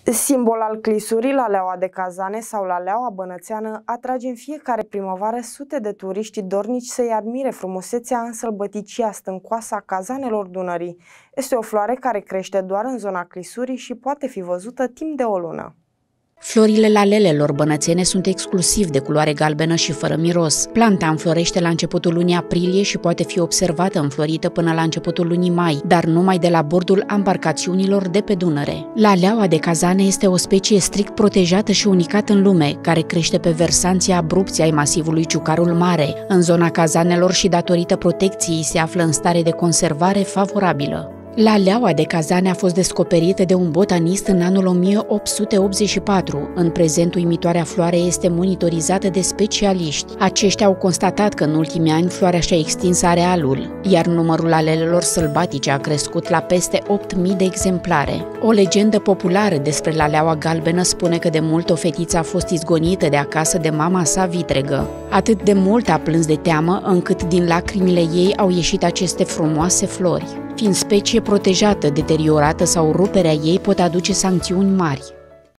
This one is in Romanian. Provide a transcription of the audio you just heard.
Simbol al clisurii, laleaua de Cazane sau laleaua bănățeană atrage în fiecare primăvară sute de turiști dornici să-i admire frumusețea însălbăticia stâncoasă a cazanelor Dunării. Este o floare care crește doar în zona clisurii și poate fi văzută timp de o lună. Florile lalelelor bănățene sunt exclusiv de culoare galbenă și fără miros. Planta înflorește la începutul lunii aprilie și poate fi observată înflorită până la începutul lunii mai, dar numai de la bordul ambarcațiunilor de pe Dunăre. Laleaua de Cazane este o specie strict protejată și unicată în lume, care crește pe versanții abrupți ai masivului Ciucarul Mare. În zona cazanelor și datorită protecției se află în stare de conservare favorabilă. Laleaua de Cazane a fost descoperită de un botanist în anul 1884. În prezent, uimitoarea floare este monitorizată de specialiști. Aceștia au constatat că în ultimii ani floarea și-a extins arealul, iar numărul lalelelor sălbatice a crescut la peste 8.000 de exemplare. O legendă populară despre laleaua galbenă spune că de mult o fetiță a fost izgonită de acasă de mama sa vitregă. Atât de mult a plâns de teamă, încât din lacrimile ei au ieșit aceste frumoase flori. Fiind specie protejată, deteriorată sau ruperea ei pot aduce sancțiuni mari.